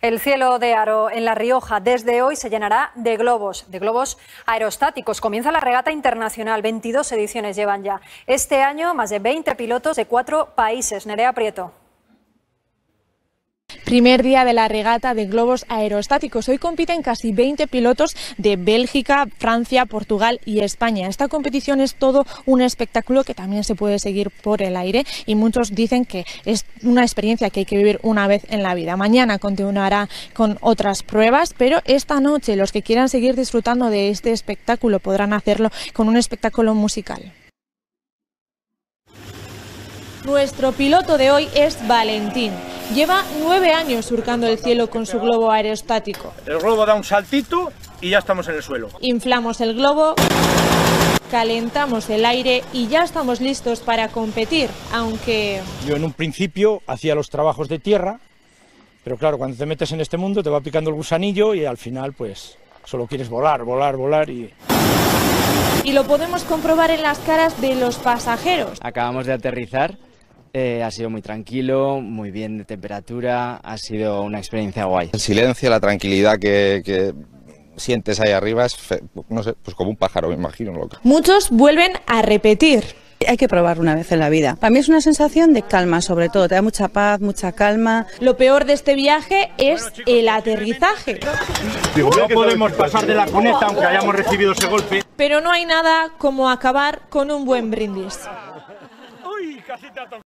El cielo de Haro, en La Rioja, desde hoy se llenará de globos aerostáticos. Comienza la regata internacional, 22 ediciones llevan ya. Este año, más de 20 pilotos de 4 países. Nerea Prieto. Primer día de la regata de globos aerostáticos. Hoy compiten casi 20 pilotos de Bélgica, Francia, Portugal y España. Esta competición es todo un espectáculo que también se puede seguir por el aire y muchos dicen que es una experiencia que hay que vivir una vez en la vida. Mañana continuará con otras pruebas, pero esta noche los que quieran seguir disfrutando de este espectáculo podrán hacerlo con un espectáculo musical. Nuestro piloto de hoy es Valentín. Lleva 9 años surcando el cielo con su globo aerostático. El globo da un saltito y ya estamos en el suelo. Inflamos el globo, calentamos el aire y ya estamos listos para competir, aunque... Yo en un principio hacía los trabajos de tierra, pero claro, cuando te metes en este mundo te va picando el gusanillo y al final pues solo quieres volar, volar, volar y... Y lo podemos comprobar en las caras de los pasajeros. Acabamos de aterrizar. Ha sido muy tranquilo, muy bien de temperatura, ha sido una experiencia guay. El silencio, la tranquilidad que sientes ahí arriba es, no sé, pues como un pájaro, me imagino. Muchos vuelven a repetir. Hay que probar una vez en la vida. Para mí es una sensación de calma, sobre todo, te da mucha paz, mucha calma. Lo peor de este viaje es el aterrizaje. No podemos pasar de la cuneta aunque hayamos recibido ese golpe. Pero no hay nada como acabar con un buen brindis. Uy, casi te ha tocado.